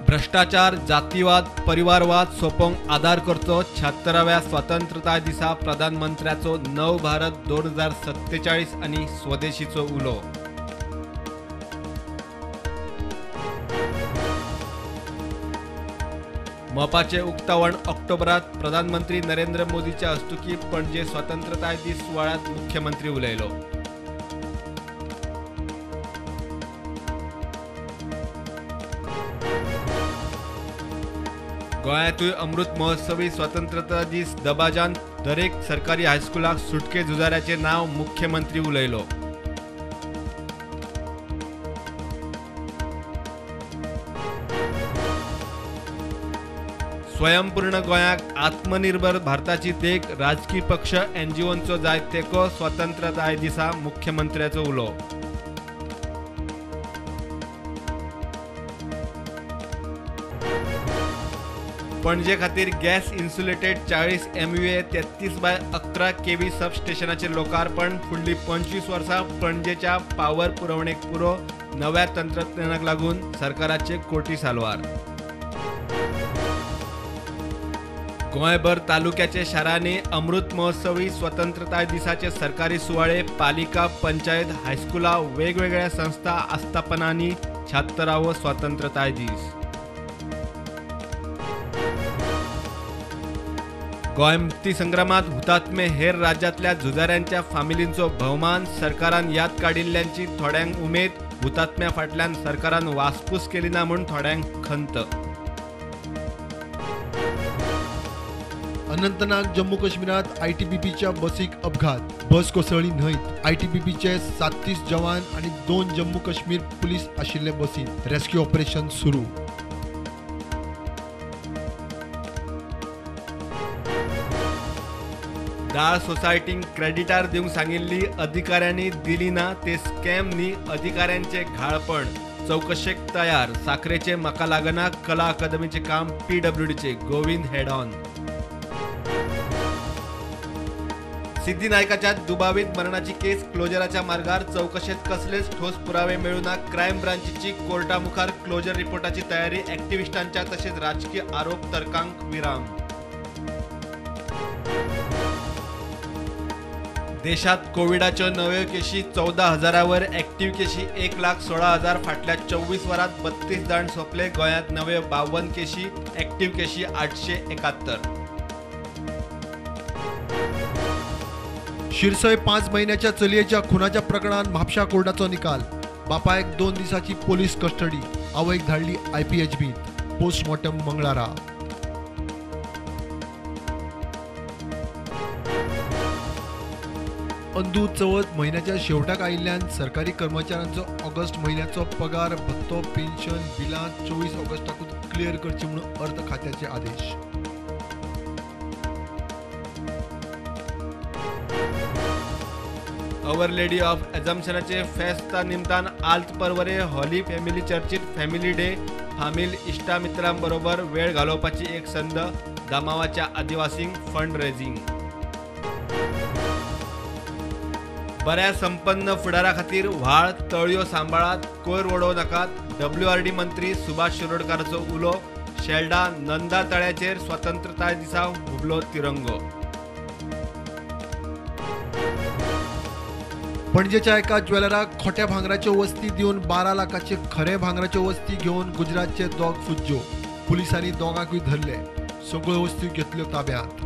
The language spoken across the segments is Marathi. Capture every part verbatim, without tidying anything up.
भ्रष्टाचार, जातीवाद, परिवारवाद सोपोवंक आदार करचो छत्तराव्या स्वातंत्र्यता दिसा प्रधानमंत्र्याचो नव भारत दोन हजार सत्तेचाळीस आणि स्वदेशीचो उलो। मोपाचे उक्तावण ऑक्टोबरात प्रधानमंत्री नरेंद्र मोदीच्या हस्तुकी पणजे स्वातंत्र्यता दीस सुवाळ्यात मुख्यमंत्री उलयलो। गोंयांतूय अमृत महोत्सवी स्वातंत्र्यता दीस दबाजान दरेक सरकारी हायस्कुलाक सुटके झुजाऱ्याचे नाव मुख्यमंत्री उलयलो। स्वयंपूर्ण गोंयाक आत्मनिर्भर भारताची देख राजकीय पक्ष एनजीओंचो जाय तेको स्वातंत्र्यता दिसा मुख्यमंत्र्याचो उलो। पणजे खातीर गॅस इन्सुलेटेड चाळीस एमव्हीए तेहतीस बाय अकरा केव्ही सबस्टेशनाचे लोकार्पण फुडली पंचवीस वर्सां पणजेच्या पावर पुरवणेक पुरो नव्या तंत्रज्ञानाक लागून सरकाराचे कोटी सालवार। गोंयभर तालुक्याचे शारांनी अमृत महोत्सवी स्वतंत्रता दिसाचे सरकारी सुवाळे पालिका पंचायत हायस्कुला वेगवेगळ्या संस्था आस्थापनांनी छात्तरावो स्वातंत्र्यता दीस। गोंय मुक्ती संग्रामात हुतात्मे हेर राज्यांतल्या झुजाऱ्यांच्या फामिलींचो भोवमान सरकारान याद काडिल्ल्यांची थोड्यांक उमेद, हुतात्म्या फाटल्यान सरकारान वासपूस केली ना म्हूण थोड्यांक खंत। अनंतनाग जम्मू काश्मीरात आयटीबीपीच्या बसीक अपघात, बस कोसळ्ळी न्हंयत। आयटीबीपीचे साततीस जवान आणि दोन जम्मू काश्मीर पुलीस आशिल्ले बसींत रेस्क्यू ऑपरेशन सुरू। दाळ सोसायटींक क्रेडिटार दिवंक सांगिल्ली अधिकाऱ्यांनी दिली ना ते स्कॅम न्ही अधिकाऱ्यांचे घाळपण, चौकशेक तयार। साखरेचे म्हाका लागना कला अकादमीचे काम पीडब्ल्यूडीचे गोविंद हेड ऑन। सिद्धिनायकाच्या दुबावीत मरणाची केस क्लोजराच्या मार्गार, चौकशेत कसलेच ठोस पुरावे मेळूना। क्रायम ब्रांचची कोर्टा मुखार क्लोजर रिपोर्टाची तयारी, ॲक्टिव्हिस्टांच्या तसेच राजकीय आरोप तर्कांक विराम। देशात कोविडाच्यो नव्यो केशी चौदा हजारावर, ॲक्टिव्ह केशी एक लाख सोळा हजार। फाटल्या चोवीस वरात बत्तीस जाण सोंपले। गोंयांत नव्यो बावन्न केशी, ॲक्टिव्ह केशी आठशे एकाहत्तर। शिरसय पाच महिन्याच्या चलयेच्या खुनाच्या प्रकरणात म्हापशा कोर्टाचो निकाल। बापायक दोन दिसाची पोलीस कस्टडी, आवयक धाडली आयपीएचबीत, पोस्टमॉर्टम मंगळारा। अंदू चवथ महिन्याच्या शेवटाक आयिल्ल्यान सरकारी कर्मचाऱ्यांचो ऑगस्ट महिन्याचो पगार, भत्तो, पेन्शन, बिलां चोवीस ऑगस्टाकूच क्लियर करची म्हणून अर्थ खात्याचे आदेश। अवर लेडी ऑफ एझम्पशनाचे फेस्ता निमतान आल्त परवरे हॉली फॅमिली चर्चीत फॅमिली डे, फामील इश्टा मित्रांबरोबर वेळ घालोवपाची एक संद, दामावाच्या आदिवासींक फंड रेझिंग। बऱ्या संपन्न फुडारा खातीर व्हाळ, तळयो सांबाळात, कोयर वडोव नाकात, डब्ल्यूआरडी मंत्री सुभाष शिरोडकाराचो उलो। शेल्डा नंदा तळ्याचेर स्वातंत्र्यता दिसा हुबलो तिरंगो। पणजेच्या एका ज्वेलराक खोट्या भांगराच्यो वस्ती दिवन बारा लाखाचे खरे भांगराच्यो वस्ती घेवन गुजरातचे दोग फुज्जो। पुलिसांनी दोगांकूय धरले, सगळ्यो वस्ती घेतल्यो ताब्यांत।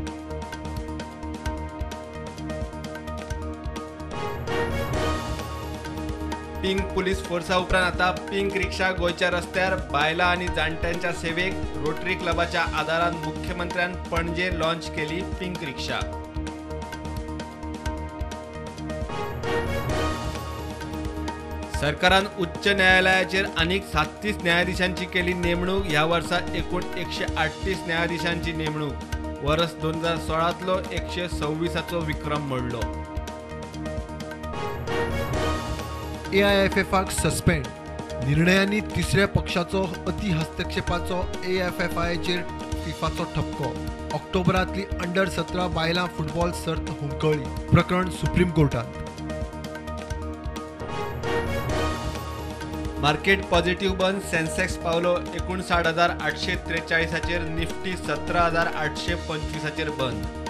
पिंक पुलीस फोर्सा उपरांत आता पिंक रिक्षा गोयच्या रस्त्यार। बायलां आणि जाणट्यांच्या सेवेक रोटरी क्लबाच्या आदारान मुख्यमंत्र्यान पणजे लॉन्च केली पिंक रिक्षा। सरकारान उच्च न्यायालयाचेर आनीक साततीस न्यायाधीशांची केली नेमणूक। ह्या वर्सा एकूण एकशे अडतीस न्यायाधीशांची नेमणूक। वर्स दोन हजार सोळातलो एकशे सव्वीसाचो विक्रम मोडलो। एआयएफएफाक सस्पेंड, निर्णयांनी तिसऱ्या पक्षाचो अति हस्तक्षेपाचो एएफएफआयचेर फिफाचो ठपको। ऑक्टोबरांतली अंडर सतरा बायलां फुटबॉल सर्त हुमकळ्ळी, प्रकरण सुप्रीम कोर्टात। मार्केट पॉझिटिव्ह बंद. सेन्सेक्स पावलो एकोणसाठ हजार आठशे त्रेचाळीसाचेर. निफ्टी सतरा हजार आठशे पंचवीसाचेर बंद.